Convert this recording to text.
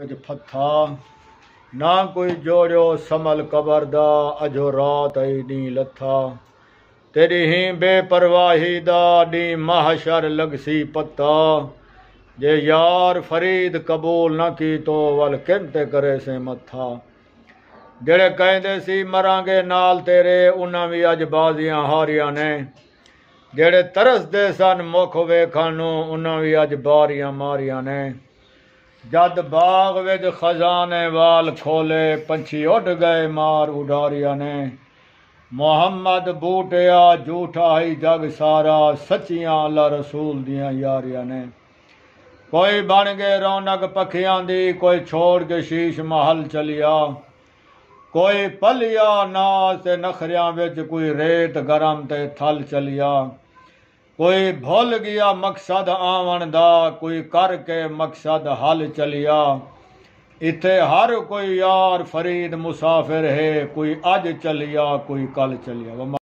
विच फथा ना कोई जोड़ियो समल कबर दा अजो रात आई नी लथा तेरी ही बेपरवाही दा डी महशर लगसी पत्ता जे यार फरीद कबूल न की तो वल किमते करे से मथा जेड़े कहंदे सी मरांगे नाल तेरे उन्हां भी अज बाजियां हारियां ने जेड़े तरसदे सन मुख वेखण नूं उन्हां भी अज बारियां मारियां ने जद बाग विच खजाने वाल खोले पंछी उड़ गए मार उडारिया ने मुहम्मद बूटिया झूठा ही जग सारा सच्चियां अल्लाह रसूल दियां यारियां ने कोई बन गए रौनक पखियां दी कोई छोड़ के शीश महल चलिया कोई पलिया नाज ते नखरियां विच कोई रेत गरम ते थल चलिया कोई भुल गया मकसद आवन दा कोई करके मकसद हल चलिया इत्थे हर कोई यार फरीद मुसाफिर है कोई अज चलिया कोई कल चलिया।